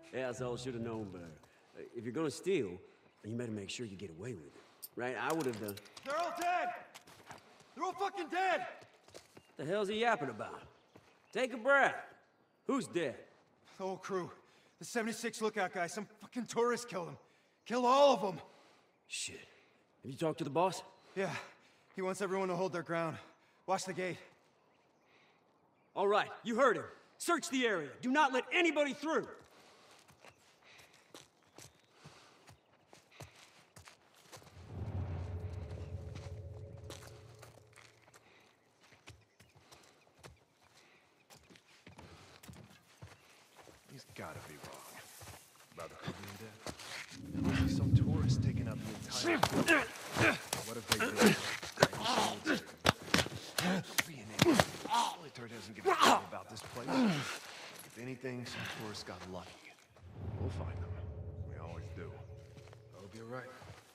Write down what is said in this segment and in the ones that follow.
Asshole should have known better. If you're gonna steal, you better make sure you get away with it. Right? I would have done. They're all dead! They're all fucking dead! The hell's he yapping about? Take a breath. Who's dead? The whole crew. The 76 lookout guy. Some fucking tourist killed him. Killed all of them. Shit. Have you talked to the boss? Yeah. He wants everyone to hold their ground. Watch the gate. All right, you heard him. Search the area. Do not let anybody through. He's gotta be wrong. About the crew being dead. There must be some tourists taking out the entire... What if they did? Military doesn't give a shit about this place. If anything, some tourists got lucky. We'll find them. We always do. I hope you're right.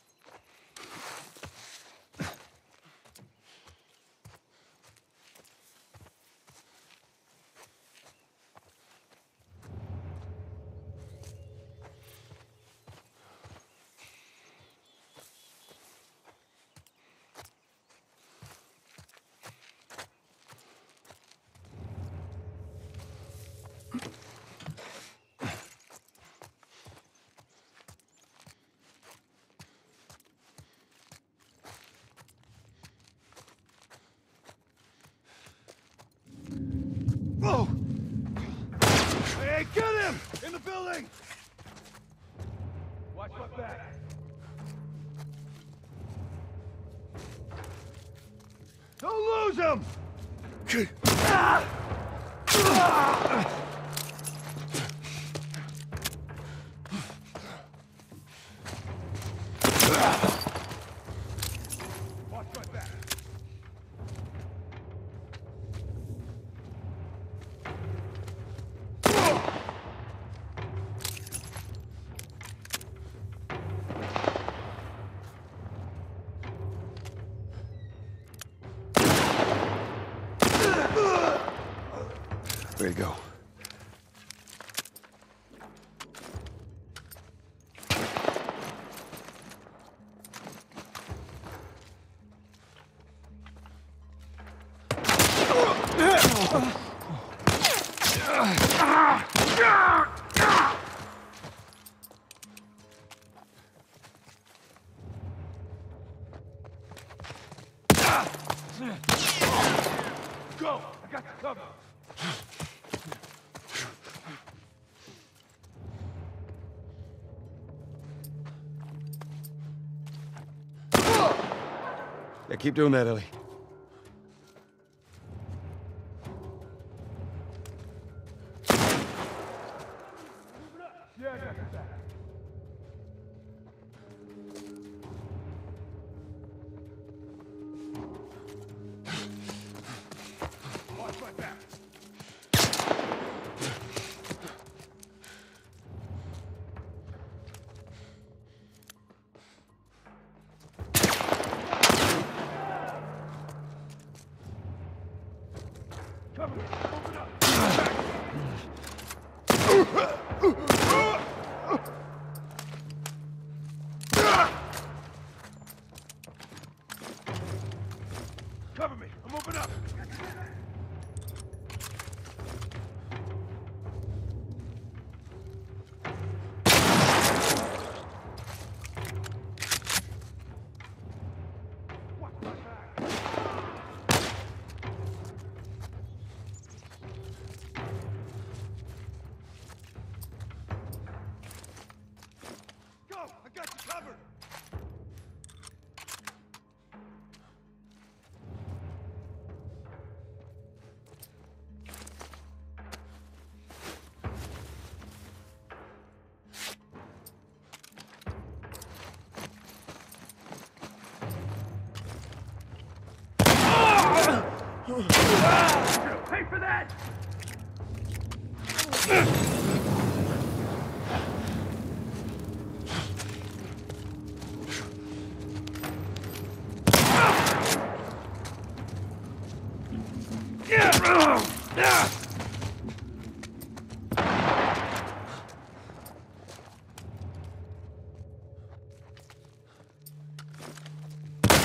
Whoa! Hey, get him! In the building! Watch my back. Don't lose him! Watch my back. Way to go. Go! I got you covered! Yeah, keep doing that, Ellie. Yeah, I got your back. Watch my back. Cover me. Open up. Cover me. I'm moving up. Watch my back. Go! I got you covered! Pay for that!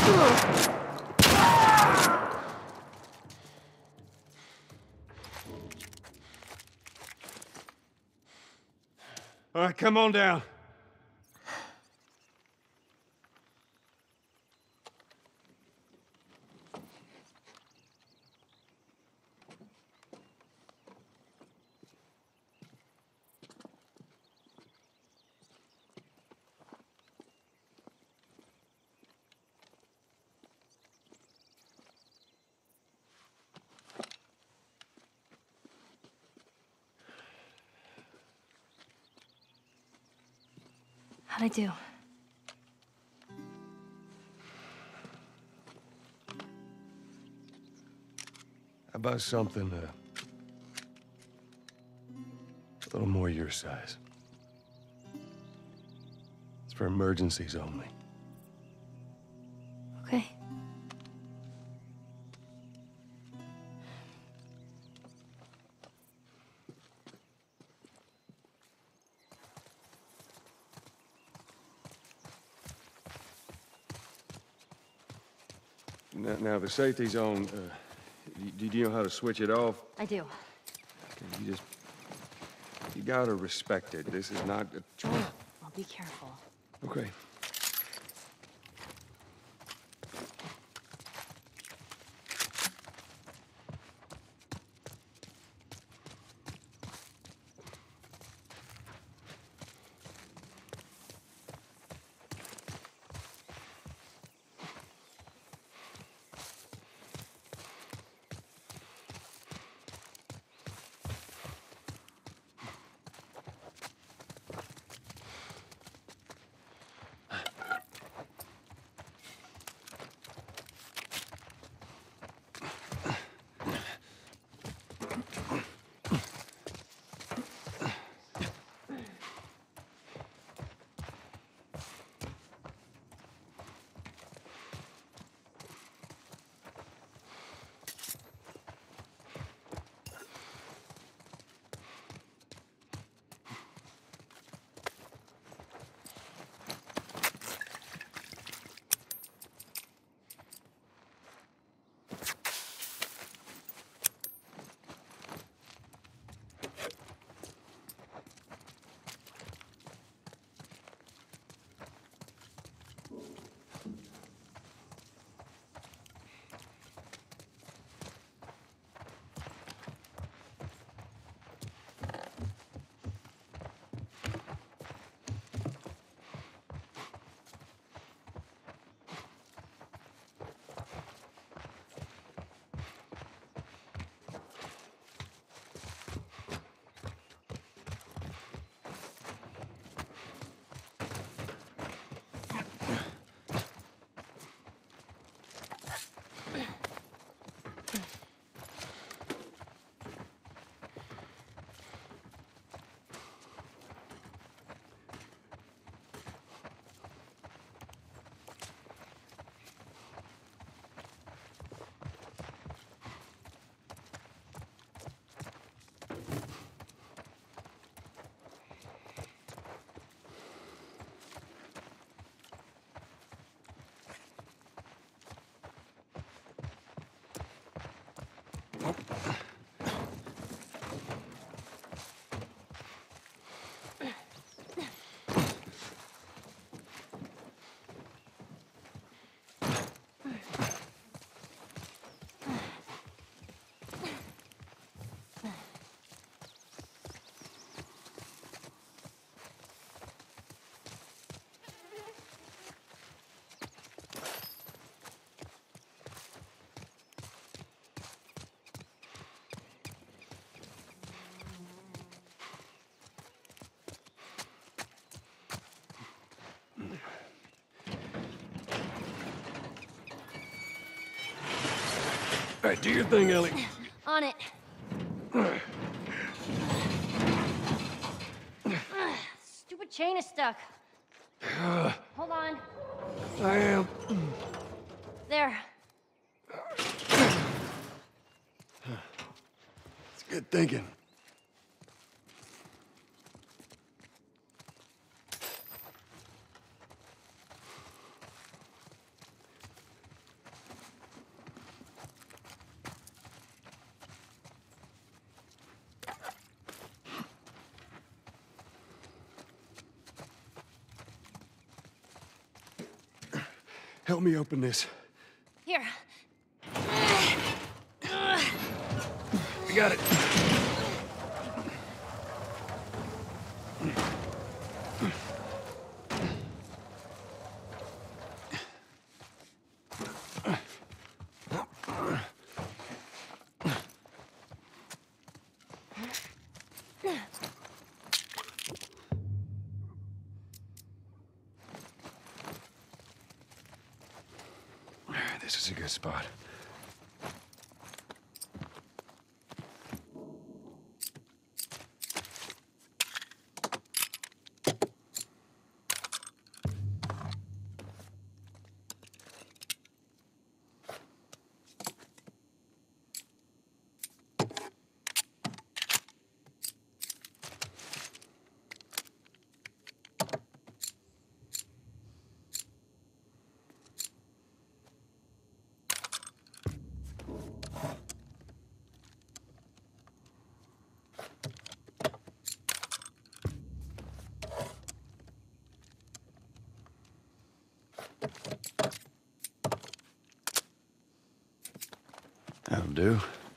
All right, come on down. How'd I do? How about something, a little more your size? It's for emergencies only. Okay. Now the safety's on. Do you know how to switch it off? I do. Okay, you gotta respect it. This is not a... I'll be careful. Okay. All right, do your thing, Ellie. On it. Stupid chain is stuck. Hold on. I am. There. It's good thinking. Help me open this. Here. I got it. This is a good spot. That'll do.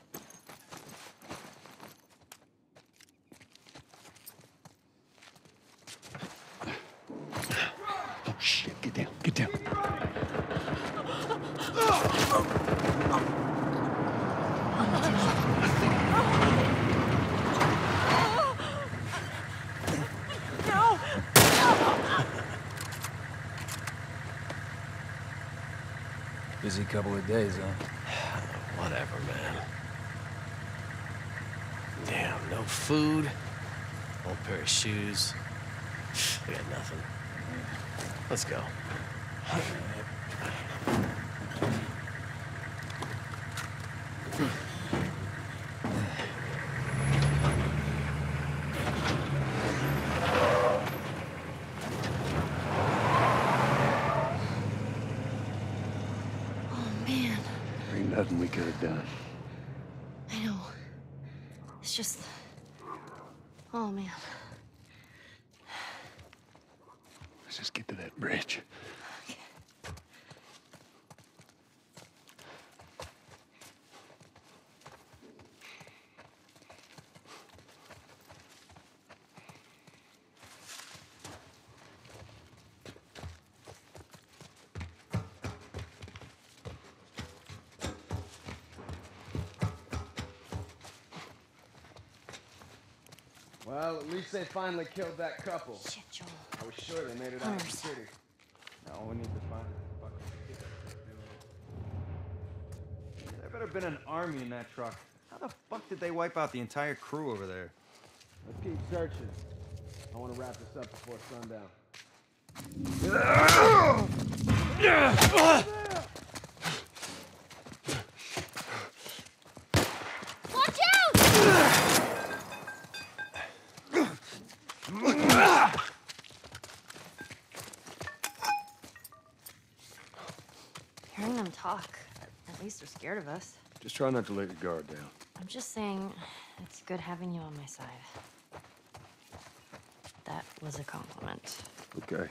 Oh, shit. Get down. Get down. Busy couple of days, huh? Whatever, man. Damn, no food, old pair of shoes. We got nothing. Let's go. Ain't nothing we could have done. I know. It's just... Oh, man. Let's just get to that bridge. Well, at least they finally killed that couple. Shit, Joel. I was sure they made it out of the Hunters. city. Now we need to find the fucking kid. There better have been an army in that truck. How the fuck did they wipe out the entire crew over there? Let's keep searching. I want to wrap this up before sundown. Watch out! Hearing them talk, at least they're scared of us. Just try not to let your guard down. I'm just saying, it's good having you on my side. That was a compliment. Okay.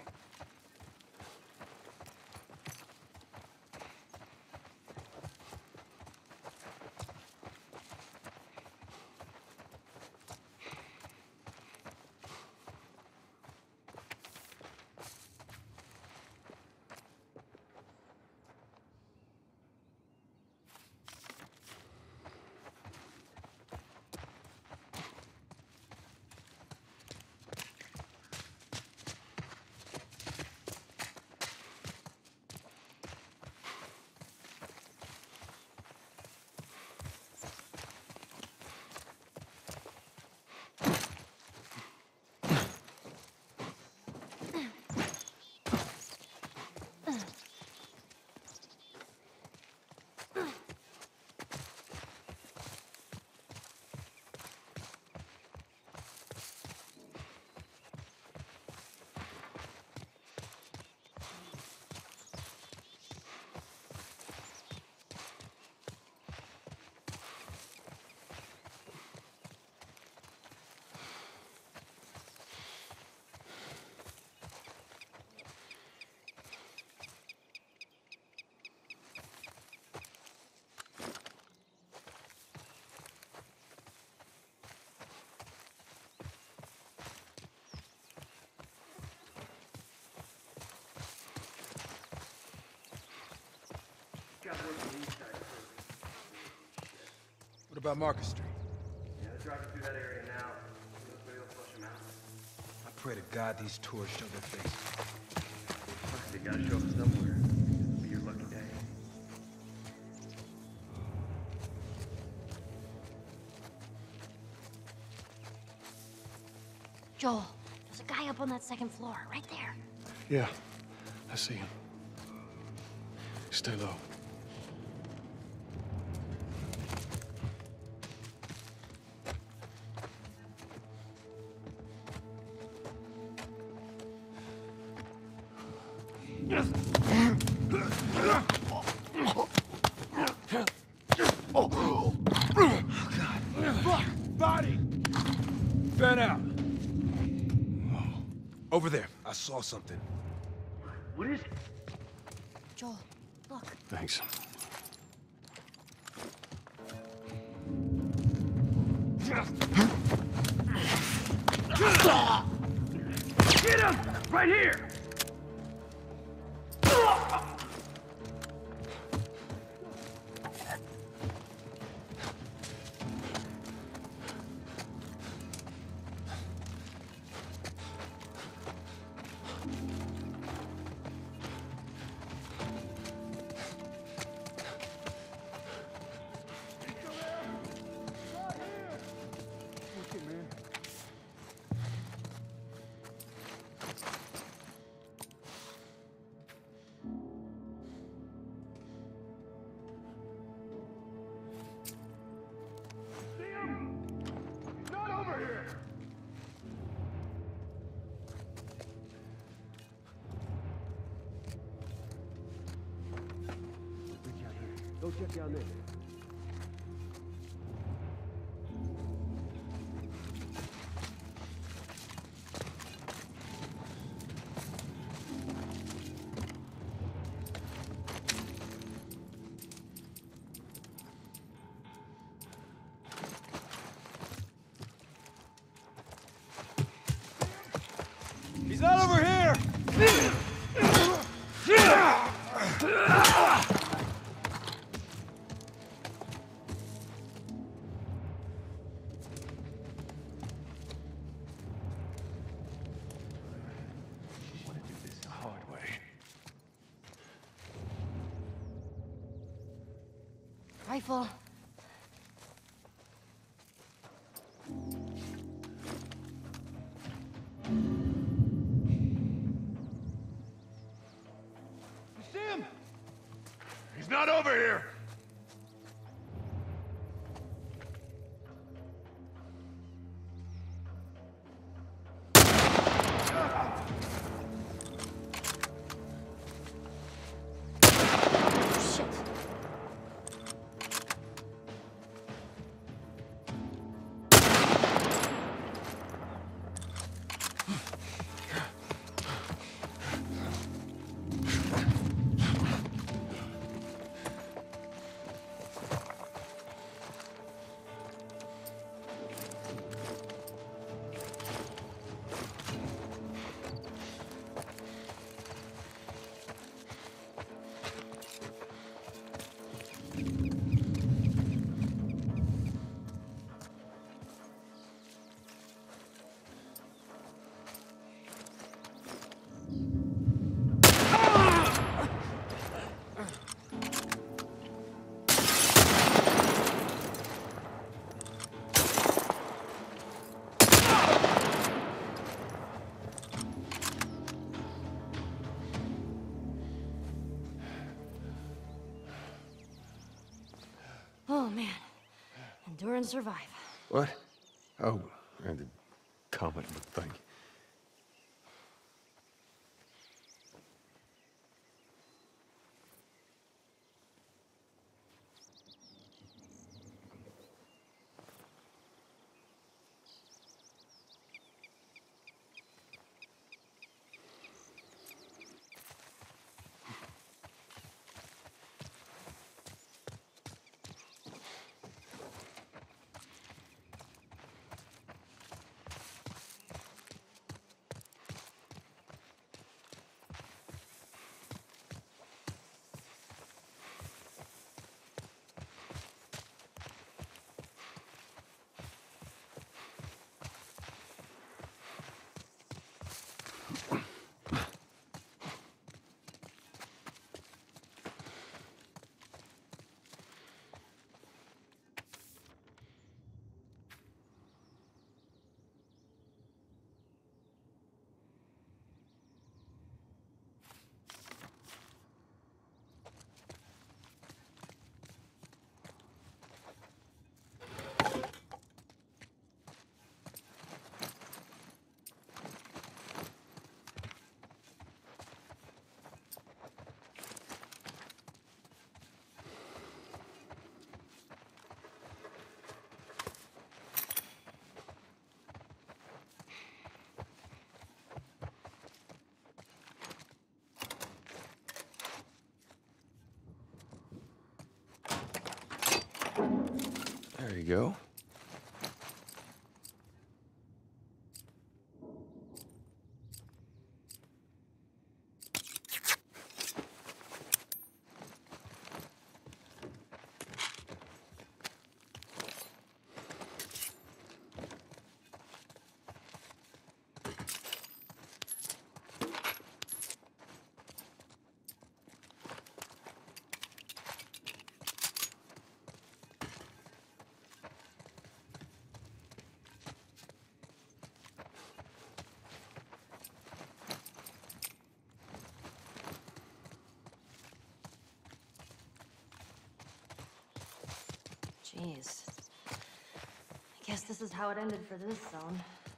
about Marcus Street? Yeah, they're driving through that area now. Maybe they'll flush them out. I pray to God these tourists show their faces. They gotta show up somewhere. It'll be your lucky day. Joel, there's a guy up on that second floor, right there. Yeah, I see him. Stay low. Body! Fan out. Over there. I saw something. What is it? Joel, look. Thanks. Get him! Right here! Go check down there. He's not over here! Rifle. He's not over here! Shit. Oh, man. Endure and survive. What? Oh, and the comic book thing. you go. Jeez. I guess this is how it ended for this zone.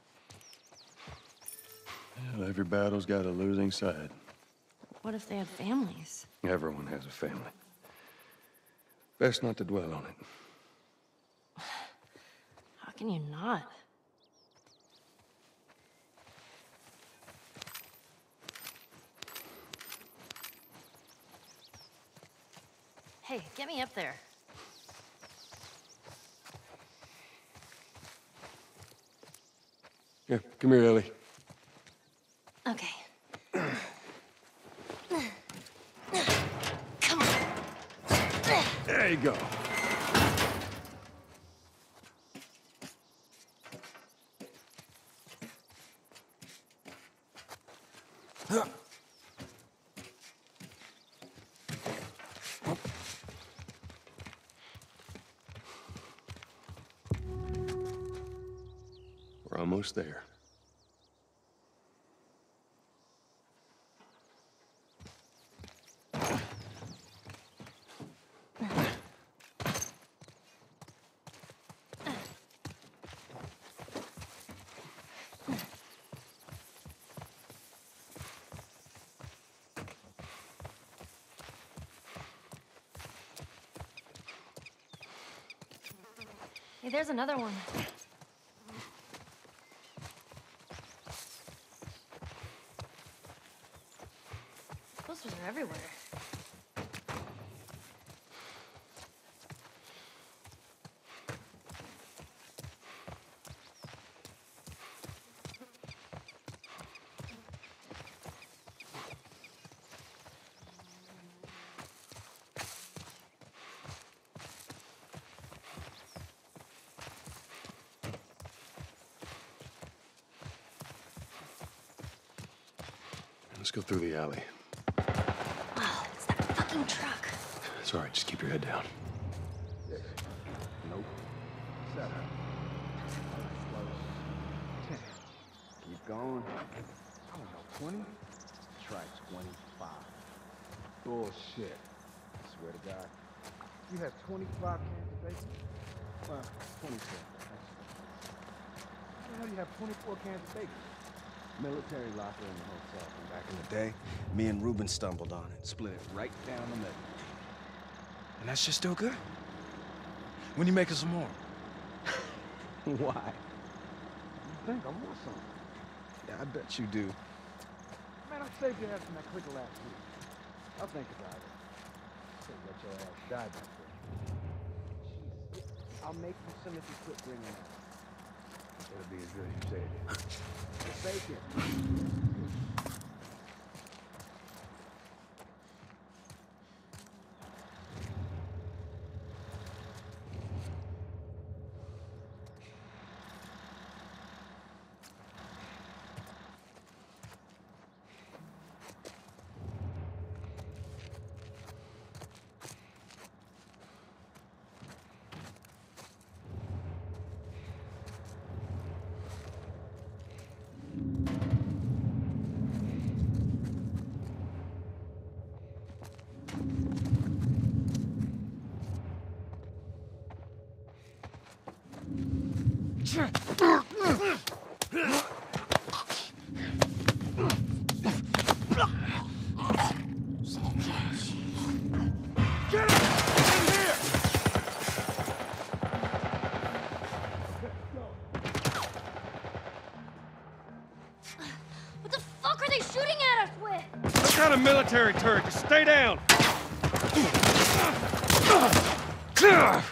Well, every battle's got a losing side. What if they had families? Everyone has a family. Best not to dwell on it. How can you not? Hey, get me up there. Here, come here, Ellie. Okay. Come on. There you go. We're almost there. Hey, there's another one. Posters are everywhere. Let's go through the alley. Wow, it's that fucking truck. It's all right, just keep your head down. Nope. 7. Close. 10. Keep going. I don't know, 20? Try 25. Bullshit. I swear to God. You have 25 cans of bacon? Well, 24. How the hell do you have 24 cans of bacon? Military locker in the hotel from back in the day. Me and Ruben stumbled on it, split it right down the middle. And that's just still good? When you making some more? Why? You think I want some? Yeah, I bet you do. Man, I saved your ass from that clicker last week. I'll think about it. Say let your ass die back there. Jesus. I'll make you some if you quit bringing that. It'll be as good as you say it is. Bacon. What the fuck are they shooting at us with? Some kind of military turret. Just stay down.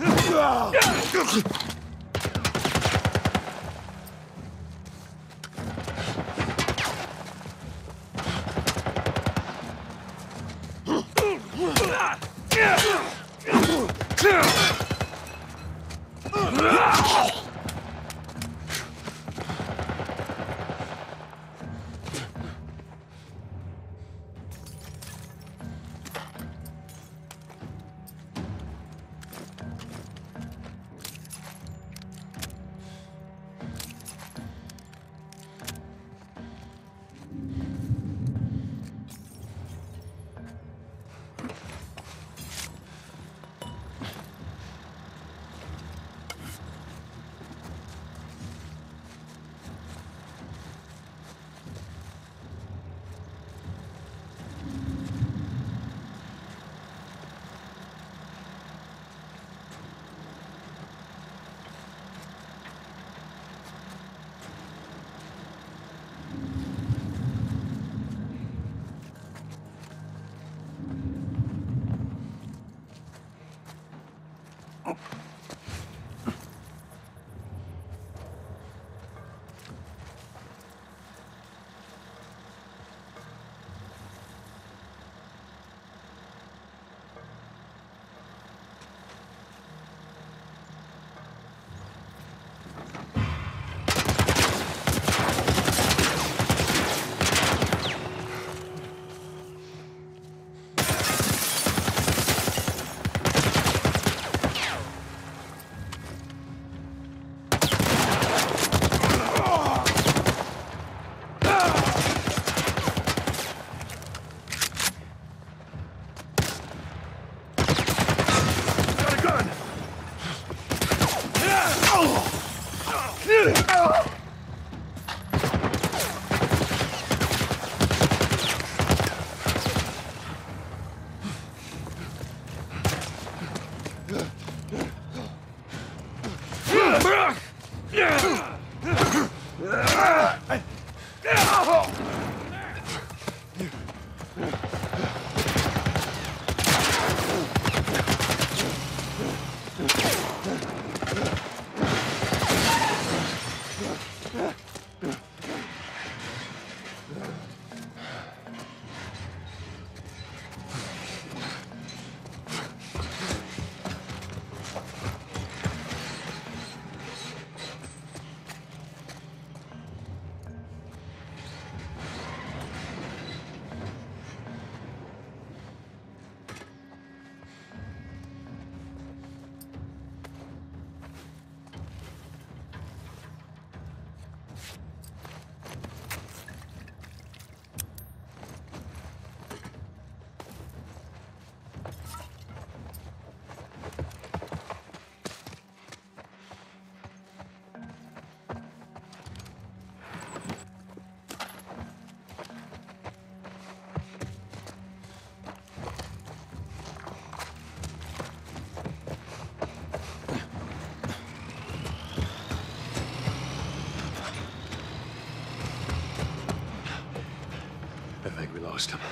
I think we lost him.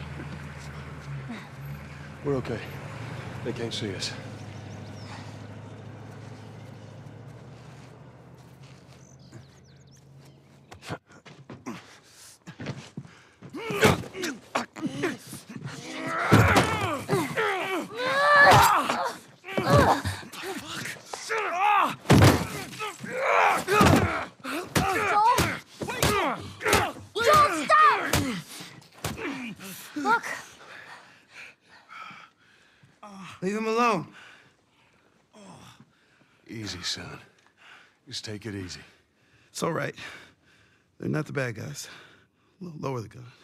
We're okay. They can't see us. Easy, son. Just take it easy. It's all right. They're not the bad guys. Lower the gun.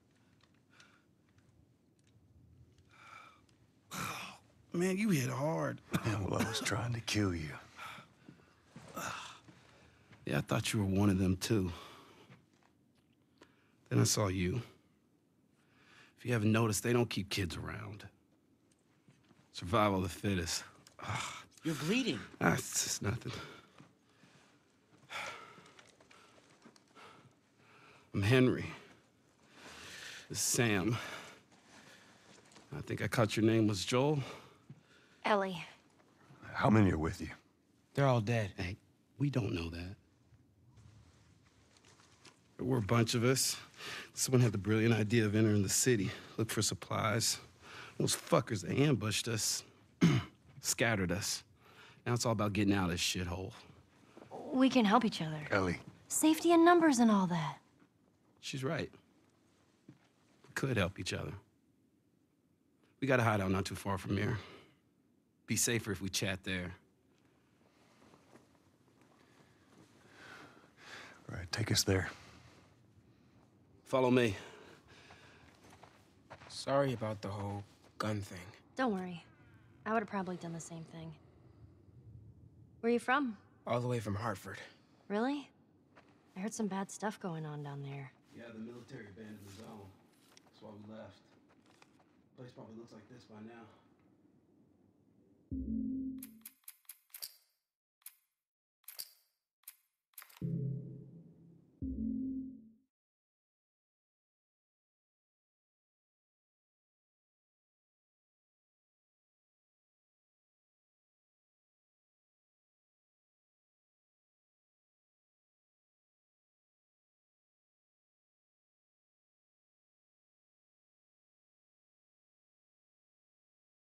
Man, you hit hard. Yeah, well, I was trying to kill you. Yeah, I thought you were one of them, too. Then I saw you. If you haven't noticed, they don't keep kids around. Survival of the fittest. You're bleeding. It's just nothing. I'm Henry. This is Sam. I think I caught your name was Joel. Ellie. How many are with you? They're all dead. Hey, we don't know that. There were a bunch of us. Someone had the brilliant idea of entering the city, look for supplies. Those fuckers, they ambushed us, scattered us. Now it's all about getting out of this shithole. We can help each other. Ellie. Safety in numbers and all that. She's right. We could help each other. We got a hideout not too far from here. Be safer if we chat there. All right, take us there. Follow me. Sorry about the whole gun thing. Don't worry. I would have probably done the same thing. Where are you from? All the way from Hartford. Really? I heard some bad stuff going on down there. Yeah, the military abandoned the zone. That's why we left. Place probably looks like this by now.